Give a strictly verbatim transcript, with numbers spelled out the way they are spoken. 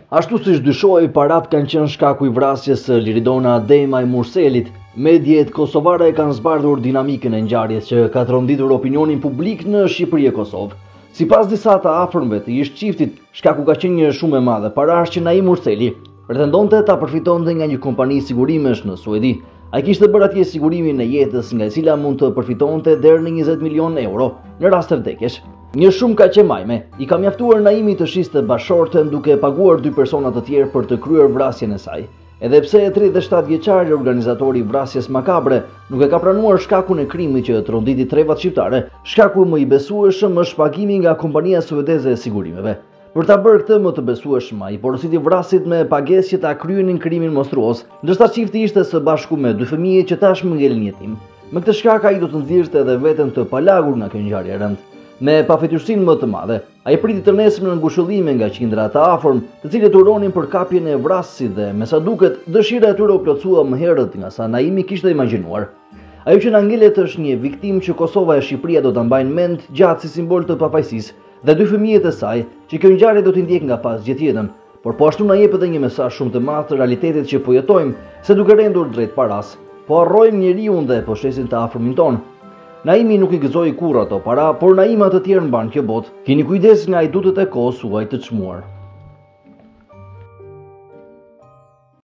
Ashtu siç dyshoi, parat kanë qenë shkaku i vrasjes së Liridona Dejmaj Murselit. Mediat kosovare kanë zbardhur dinamikën e ngjarjes që ka tronditur opinionin publik në Shqipëri e Kosovë. Sipas disa të afërmëve të ish çiftit, shkaku ka qenë një shumë e madhe parash që Naim Murseli pretendonte ta përfitonte nga një kompani sigurimesh në Suedi. Ai kishte bërë atje sigurimin e jetës nga e cila mund të përfitonte deri në njëzet milion euro në rast të vdekjesh. Një shumë kaq e majme i ka mjaftuar Naimit të shiste bashorten duke paguar dy persona të tjerë për të kryer vrasjen e saj. Edhe pse e tridhjetë e shtatë vjeçari organizatori i vrasjes makabre nuk e ka pranuar shkakun e krimit që tronditi trevat shqiptare, shkaku më i besueshëm është pagimi nga kompania suedeze e sigurimeve. Për ta bërë këtë më të besueshëm, ai porositi vrasit me pagesë që ta kryenin krimin monstruos, ndërsa çifti ishte së bashku me dy fëmijë që tashmë ngelen jetim. Me këtë shkak ai do të nxirrte edhe veten të palagur nga kjo ngjarje e rëndë. Me pafetyrsinë më të madhe, ai priti të nesër në ngushëllime nga qindra të afërm, të cilët uronin për kapjen e vrasit dhe me sa duket dëshira e tyre u plotësua më herët nga sa Naimi kishte imagjinuar. Ajo që na ngelet është një viktimë që Kosova e Shqipëria do ta mbajnë mend gjatë si simbol të pafajësisë, dhe dy fëmijët e saj që kjo ngjarje do t'i ndjek nga pas gjithjetën, por po ashtu na jep edhe një mesazh shumë të madh të realitetit që po jetojmë, se duke rendur drejt paras, po harrojmë njeriun dhe po shesin të afërmin ton. Naimi nuk i gëzoi kurrë ato para, por Naima të tjerë mban kjo botë. Keni kujdes nga ajdutet e kohës suaj të çmuar.